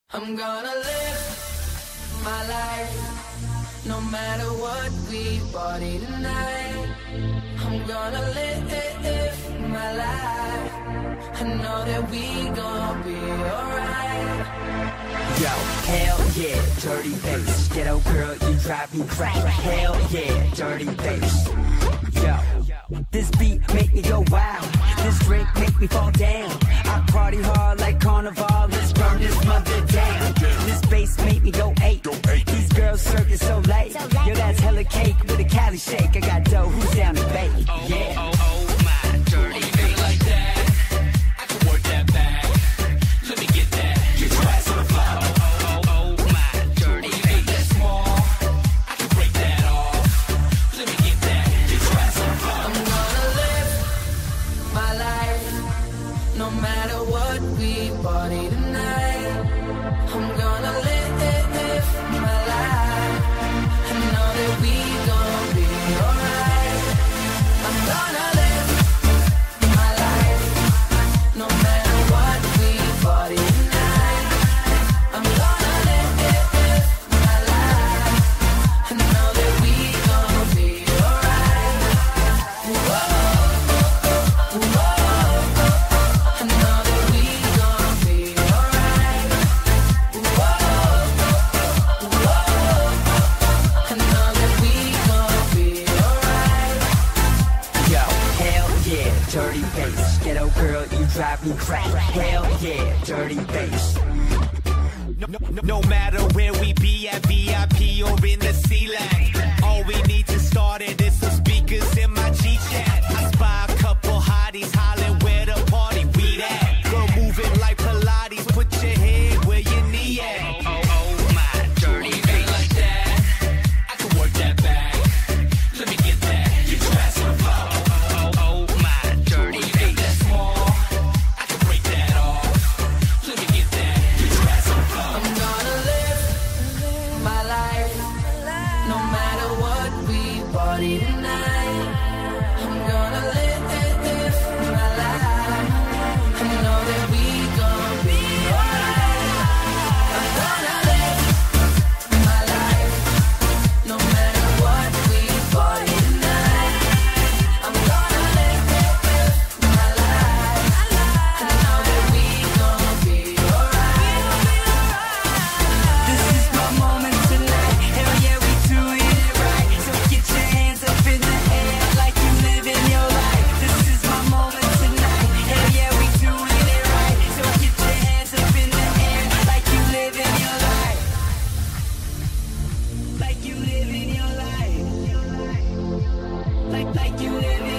I'm gonna live my life, no matter what we party tonight. I'm gonna live my life, I know that we gon' be alright. Yo, hell yeah, dirty bass. Ghetto girl, you drive me crazy. Hell yeah, dirty bass. Yo, this beat make me go wild. This drink make me fall down. I party hard like carnival. Let's burn this mother down. This bass make me go eight. These girls circling so late. Yo, that's hella cake with a Cali shake. I got dough, who's down to bake? Yeah. My dirty bass like that, I can work that back. Let me get that. Get your ass on the floor. My dirty bass that small, I can break that off. Let me get that. Get your ass on the floor. I'm gonna live my life, no matter what we party tonight. I'm gonna live my life, I know that we gon' be alright. I'm gonna live my life, no matter what we party tonight. I'm gonna live my life, I know that we gon' be alright. Whoa, I know that we gon' be alright. Whoa, I know that we gon' be alright. Yo, hell yeah, dirty bass. Ghetto girl, you drive me crazy. Hell yeah, dirty bass. No matter where we be at VIP or in the C-Lag, all we need to start it is some speakers in my G-Chat. I spy a couple hotties hollering where the party we at. Girl moving like Pilates, put your head where your knee at. My dirty bass like that, I can work that back. Let me get that. Get your ass on the floor. My dirty bass that small, I can break that off. Let me get that. Get your ass on the floor. I'm gonna live my life, no matter what we party tonight. I'm gonna live my life, I know that we gon' be alright. I'm gonna live my life, no matter what we party tonight. I'm gonna live my life, I know that we gon' be alright. This is my moment tonight. Hell yeah, we doing it right. So get your hands up in the air like you living your life. This is my moment tonight. Hell yeah, we doing it right. So get your hands up in the air like you living your life. Like you living your life. Like you living